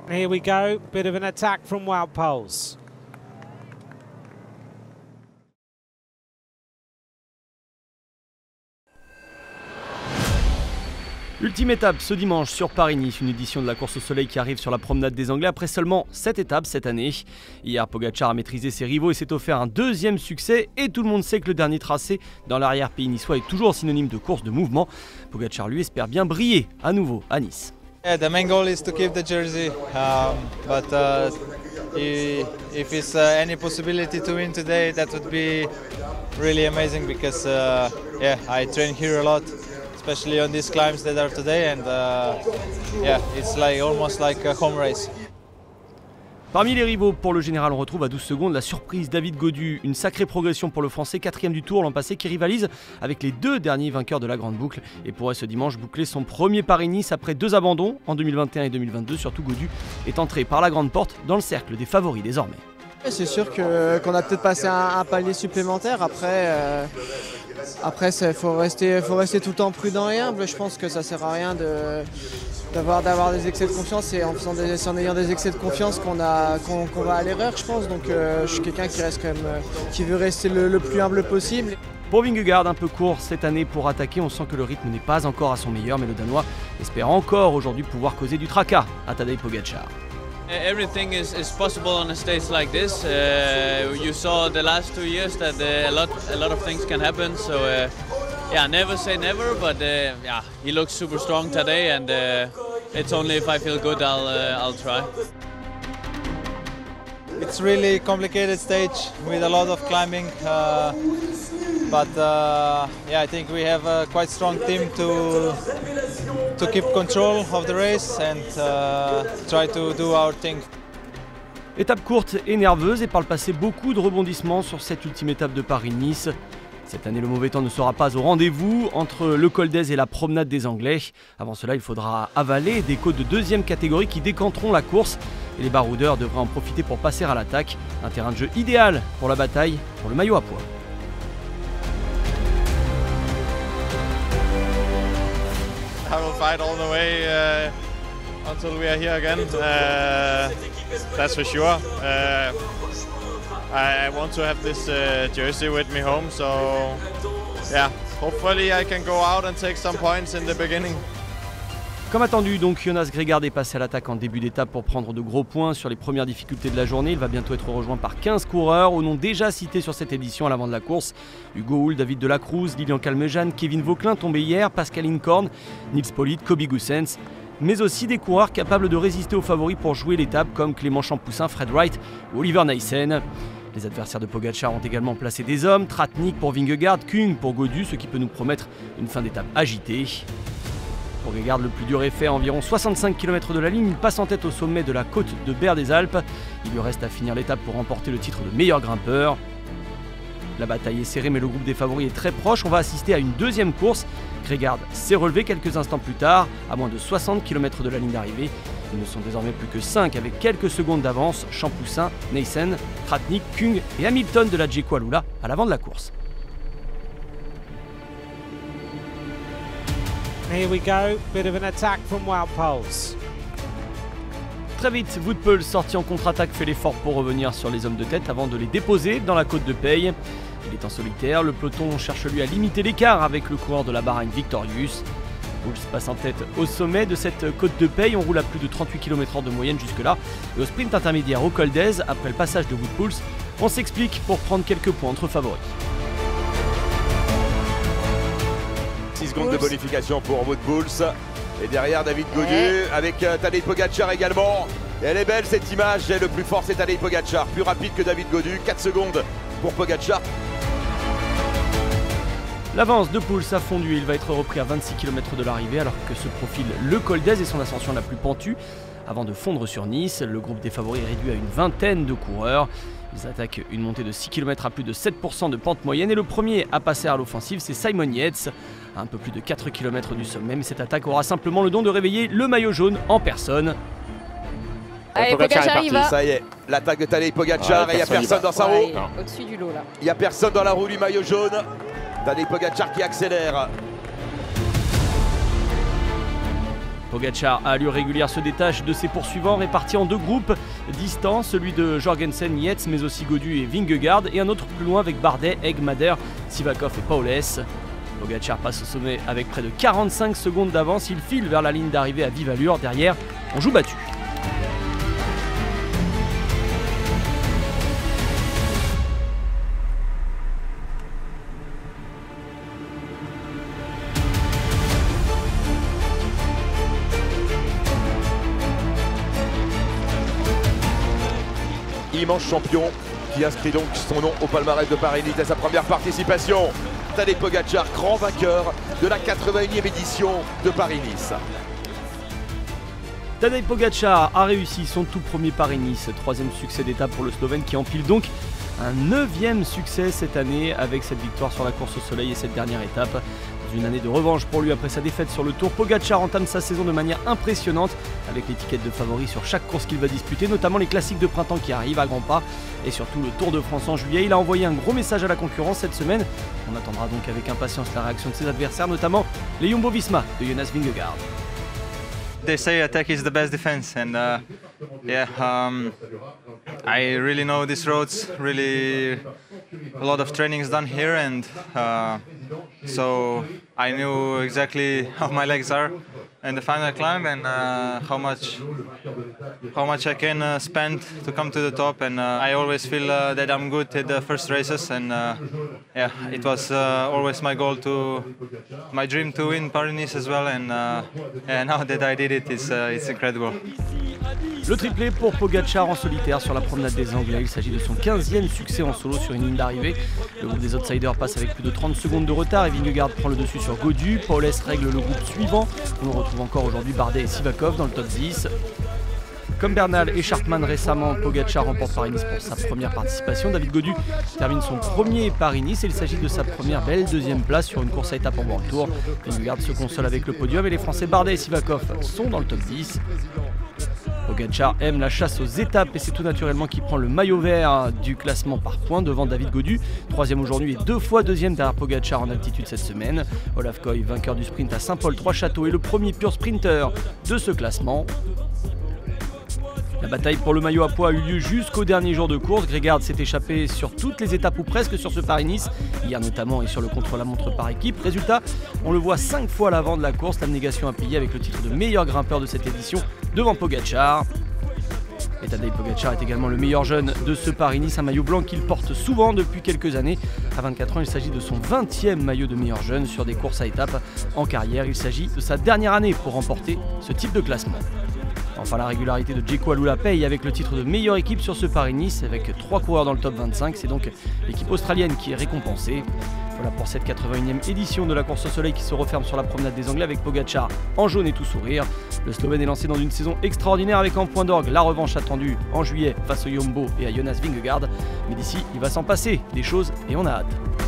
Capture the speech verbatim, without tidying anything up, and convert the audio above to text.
Here we go, bit of an attack from Wout Poels. Ultime étape ce dimanche sur Paris-Nice, une édition de la course au soleil qui arrive sur la promenade des Anglais après seulement sept étapes cette année. Hier, Pogačar a maîtrisé ses rivaux et s'est offert un deuxième succès. Et tout le monde sait que le dernier tracé dans l'arrière-pays niçois est toujours synonyme de course de mouvement. Pogačar lui espère bien briller à nouveau à Nice. Yeah, the main goal is to keep the jersey, um, but uh, if it's uh, any possibility to win today, that would be really amazing because uh, yeah, I train here a lot, especially on these climbs that are today, and uh, yeah, it's like almost like a home race. Parmi les rivaux pour le général, on retrouve à douze secondes la surprise David Gaudu. Une sacrée progression pour le Français, quatrième du Tour l'an passé, qui rivalise avec les deux derniers vainqueurs de la Grande Boucle et pourrait ce dimanche boucler son premier Paris-Nice après deux abandons en deux mille vingt et un et deux mille vingt-deux. Surtout Gaudu est entré par la grande porte dans le cercle des favoris désormais. C'est sûr que, qu'on a peut-être passé un, un palier supplémentaire. Après, euh, après il faut rester, faut rester tout le temps prudent et humble. Je pense que ça ne sert à rien de... D'avoir, d'avoir des excès de confiance, et en, faisant des, en ayant des excès de confiance qu'on, a, qu'on, qu'on va à l'erreur, je pense. Donc euh, je suis quelqu'un qui reste quand même, euh, qui veut rester le, le plus humble possible. Pour Vingegaard, un peu court cette année pour attaquer, on sent que le rythme n'est pas encore à son meilleur, mais le Danois espère encore aujourd'hui pouvoir causer du tracas à Tadej Pogačar. Everything is, is possible on a stage like this. Uh, you saw the last two years that uh, a lot a lot of things can happen. So uh, yeah, never say never. But uh, yeah, he looks super strong today, and uh, it's only if I feel good I'll uh, I'll try. It's really complicated stage with a lot of climbing, uh, but uh, yeah, I think we have a quite strong team to to keep control of the race and uh, try to do our thing. Étape courte et nerveuse, et par le passé beaucoup de rebondissements sur cette ultime étape de Paris-Nice. Cette année, le mauvais temps ne sera pas au rendez-vous entre le col d'Èze et la promenade des Anglais. Avant cela, il faudra avaler des côtes de deuxième catégorie qui décanteront la course. Et les baroudeurs devraient en profiter pour passer à l'attaque. Un terrain de jeu idéal pour la bataille pour le maillot à pois. I will fight all the way uh, until we are here again. Uh, that's for sure. Uh, I want to have this uh, jersey with me home, so yeah, hopefully I can go out and take some points in the beginning. Comme attendu, donc Jonas Grøgaard est passé à l'attaque en début d'étape pour prendre de gros points sur les premières difficultés de la journée. Il va bientôt être rejoint par quinze coureurs, au nom déjà cités sur cette édition à l'avant de la course. Hugo Hull, David Delacruz, Lilian Calmejane, Kevin Vauquelin tombé hier, Pascal Inkorn, Nils Politt, Kobe Goossens. Mais aussi des coureurs capables de résister aux favoris pour jouer l'étape comme Clément Champoussin, Fred Wright ou Oliver Neysen. Les adversaires de Pogačar ont également placé des hommes, Tratnik pour Vingegaard, Kung pour Gaudu, ce qui peut nous promettre une fin d'étape agitée. Pour Grøgaard, le plus dur est fait, à environ soixante-cinq kilomètres de la ligne, il passe en tête au sommet de la côte de Berre des Alpes. Il lui reste à finir l'étape pour remporter le titre de meilleur grimpeur. La bataille est serrée, mais le groupe des favoris est très proche. On va assister à une deuxième course. Grøgaard s'est relevé quelques instants plus tard, à moins de soixante kilomètres de la ligne d'arrivée. Ils ne sont désormais plus que cinq avec quelques secondes d'avance. Champoussin, Neysen, Tratnik, Kung et Hamilton de la Djeko Alula à l'avant de la course. Here we go, bit of an attack from Wout Poels. Très vite, Wout Poels, sorti en contre-attaque, fait l'effort pour revenir sur les hommes de tête avant de les déposer dans la côte de Peille. Il est en solitaire, le peloton cherche lui à limiter l'écart avec le coureur de la Bahreïn Victorious. Poels passe en tête au sommet de cette côte de Peille, on roule à plus de trente-huit kilomètres heure de moyenne jusque-là. Et au sprint intermédiaire au col d'Èze, après le passage de Wout Poels, on s'explique pour prendre quelques points entre favoris. six secondes de bonification pour Wout Poels. Et derrière David Gaudu ouais. avec euh, Tadej Pogačar également. Et elle est belle cette image, et le plus fort c'est Tadej Pogačar, plus rapide que David Gaudu, quatre secondes pour Pogačar. L'avance de Poels a fondu, il va être repris à vingt-six kilomètres de l'arrivée alors que se profile le col d'Èze et son ascension la plus pentue. Avant de fondre sur Nice, le groupe des favoris est réduit à une vingtaine de coureurs. Ils attaquent une montée de six kilomètres à plus de sept pour cent de pente moyenne et le premier à passer à l'offensive c'est Simon Yates, à un peu plus de quatre kilomètres du sommet. Mais cette attaque aura simplement le don de réveiller le maillot jaune en personne. Allez, Pogačar, il va. Ça y est, l'attaque de Tadej Pogačar, et il n'y a personne dans sa roue. Au-dessus du lot là. Il n'y a personne dans la roue du maillot jaune. Tadej Pogačar qui accélère. Pogačar à allure régulière se détache de ses poursuivants répartis en deux groupes distants, celui de Jorgensen, Yates, mais aussi Gaudu et Vingegaard, et un autre plus loin avec Bardet, Egg, Madère, Sivakov et Paules. Pogačar passe au sommet avec près de quarante-cinq secondes d'avance, il file vers la ligne d'arrivée à vive allure, derrière on joue battu. Immense champion qui inscrit donc son nom au palmarès de Paris-Nice à sa première participation. Tadej Pogačar, grand vainqueur de la quatre-vingt-unième édition de Paris-Nice. Tadej Pogačar a réussi son tout premier Paris-Nice, troisième succès d'étape pour le Slovène qui empile donc un neuvième succès cette année avec cette victoire sur la course au soleil et cette dernière étape. Dans une année de revanche pour lui après sa défaite sur le Tour, Pogačar entame sa saison de manière impressionnante avec l'étiquette de favori sur chaque course qu'il va disputer, notamment les classiques de printemps qui arrivent à grands pas et surtout le Tour de France en juillet. Il a envoyé un gros message à la concurrence cette semaine. On attendra donc avec impatience la réaction de ses adversaires, notamment les Jumbo-Visma de Jonas Vingegaard. They say attack is the best defense, and uh, yeah, um, I really know these roads. Really, a lot of training is done here, and uh, so I knew exactly how my legs are in the final climb and uh, how much how much I can uh, spend to come to the top. And uh, I always feel uh, that I'm good at the first races, and uh, yeah, it was uh, always my goal to, my dream to win Paris-Nice as well. And uh, yeah, now that I did it, it's uh, it's incredible. Le triplé pour Pogačar en solitaire sur la promenade des Anglais. Il s'agit de son quinzième succès en solo sur une ligne d'arrivée. Le groupe des outsiders passe avec plus de trente secondes de retard et Vingegaard prend le dessus sur Gaudu. Paules règle le groupe suivant. On retrouve encore aujourd'hui Bardet et Sivakov dans le top dix. Comme Bernal et Schartmann récemment, Pogačar remporte Paris-Nice pour sa première participation. David Gaudu termine son premier Paris-Nice et il s'agit de sa première belle deuxième place sur une course à étapes en World Tour. Vingegaard se console avec le podium et les Français Bardet et Sivakov sont dans le top dix. Pogačar aime la chasse aux étapes et c'est tout naturellement qu'il prend le maillot vert du classement par points devant David Gaudu, troisième aujourd'hui et deux fois deuxième derrière Pogačar en altitude cette semaine. Olaf Koy, vainqueur du sprint à Saint-Paul-Trois-Châteaux, est le premier pur sprinter de ce classement. La bataille pour le maillot à poids a eu lieu jusqu'au dernier jour de course. Gregard s'est échappé sur toutes les étapes ou presque sur ce Paris-Nice, hier notamment et sur le contre-la-montre par équipe. Résultat, on le voit cinq fois à l'avant de la course, l'abnégation a payé avec le titre de meilleur grimpeur de cette édition devant Pogačar. Et Tadej Pogačar est également le meilleur jeune de ce Paris-Nice, un maillot blanc qu'il porte souvent depuis quelques années. À vingt-quatre ans, il s'agit de son vingtième maillot de meilleur jeune sur des courses à étapes en carrière. Il s'agit de sa dernière année pour remporter ce type de classement. Enfin, la régularité de Jeko Alula paye avec le titre de meilleure équipe sur ce Paris-Nice avec trois coureurs dans le top vingt-cinq. C'est donc l'équipe australienne qui est récompensée. Voilà pour cette quatre-vingt-unième édition de la course au soleil qui se referme sur la promenade des Anglais avec Pogačar en jaune et tout sourire. Le Slovène est lancé dans une saison extraordinaire avec en point d'orgue la revanche attendue en juillet face au Jumbo et à Jonas Vingegaard. Mais d'ici, il va s'en passer des choses et on a hâte.